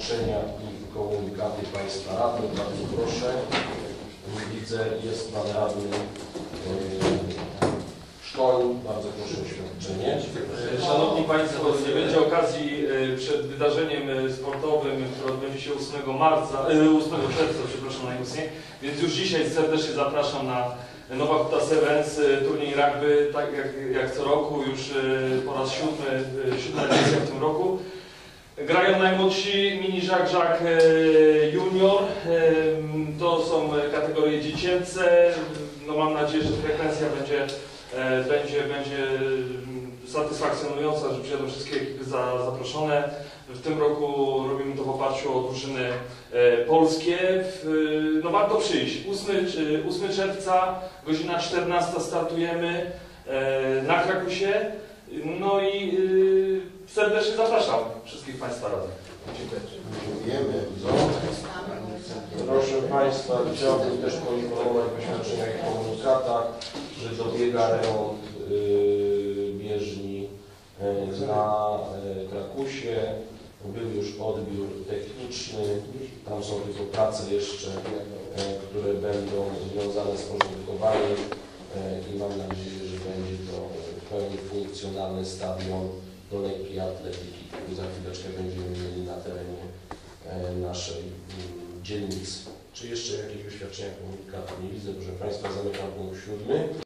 oświadczenia i komunikaty Państwa radnych. Bardzo proszę. Widzę, jest Pan Radny Szkoń. Bardzo proszę o oświadczenie. Szanowni Państwo, nie będzie okazji przed wydarzeniem sportowym, które odbędzie się 8 czerwca, przepraszam najmocniej, więc już dzisiaj serdecznie zapraszam na Nowa Huta Sevens, turniej rugby, tak jak co roku, już po raz siódma edycja w tym roku. Grają najmłodsi mini Żak junior, to są kategorie dziecięce. No mam nadzieję, że frekwencja będzie satysfakcjonująca, że przyjadą wszystkie ekipy zaproszone. W tym roku robimy to w oparciu o drużyny polskie. No warto przyjść. 8 czerwca, godzina 14 startujemy na Krakusie. No i serdecznie zapraszam wszystkich Państwa radnych. Dziękujemy. Proszę Państwa, chciałbym też poinformować w oświadczeniach i komunikatach, że dobiega remont bieżni na Krakusie. Był już odbiór techniczny, tam są tylko prace jeszcze, które będą związane z porządkowaniem i mam nadzieję, że będzie to w pełni funkcjonalny stadion do lekkiej atletyki, który za chwileczkę będziemy mieli na terenie naszej dzielnicy. Czy jeszcze jakieś oświadczenia komunikatu? Nie widzę, proszę Państwa, zamykam punkt 7.